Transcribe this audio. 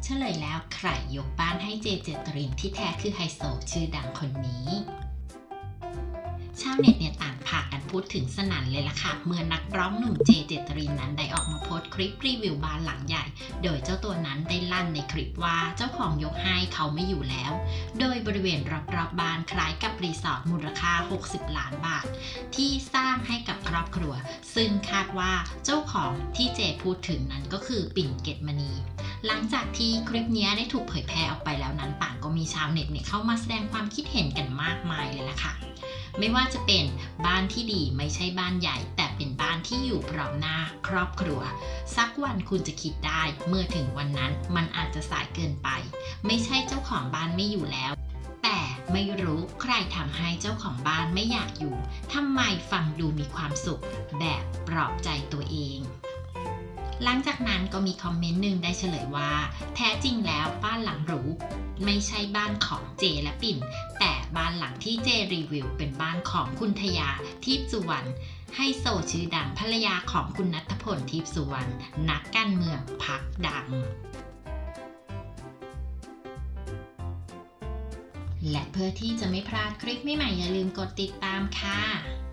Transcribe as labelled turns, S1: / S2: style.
S1: ฉลยแล้วใครยกบ้านให้เจเจตรินที่แท้คือไฮโซชื่อดังคนนี้ชาวเน็ตเนี่ยต่างพากันพูดถึงสนั่นเลยล่ะค่ะเมื่อนักร้องหนุ่มเจเจตรินนั้นได้ออกมาโพสต์คลิปรีวิวบ้านหลังใหญ่โดยเจ้าตัวนั้นได้ลั่นในคลิปว่าเจ้าของยกให้เขาไม่อยู่แล้วโดยบริเวณรอบๆบ้านคล้ายกับรีสอร์ทมูลค่า60 ล้านบาทที่สร้างให้กับครอบครัวซึ่งคาดว่าเจ้าของที่เจพูดถึงนั้นก็คือปิ่นเกตมณีหลังจากที่คลิปนี้ได้ถูกเผยแพร่ออกไปแล้วนั้นต่างก็มีชาวเน็ตเนี่ยเข้ามาแสดงความคิดเห็นกันมากมายเลยล่ะค่ะไม่ว่าจะเป็นบ้านที่ดีไม่ใช่บ้านใหญ่แต่เป็นบ้านที่อยู่พร้อมหน้าครอบครัวสักวันคุณจะคิดได้เมื่อถึงวันนั้นมันอาจจะสายเกินไปไม่ใช่เจ้าของบ้านไม่อยู่แล้วแต่ไม่รู้ใครทำให้เจ้าของบ้านไม่อยากอยู่ทำไมฟังดูมีความสุขแบบปลอบใจตัวเองหลังจากนั้นก็มีคอมเมนต์หนึ่งได้เฉลยว่าแท้จริงแล้วบ้านหลังหรูไม่ใช่บ้านของเจและปิ่นแต่บ้านหลังที่เจรีวิวเป็นบ้านของคุณทยาทิพย์สุวรรณไฮโซชื่อดังภรรยาของคุณณัฐพลทิพย์สุวรรณนักการเมืองพรรคดังและเพื่อที่จะไม่พลาดคลิปใหม่ๆอย่าลืมกดติดตามค่ะ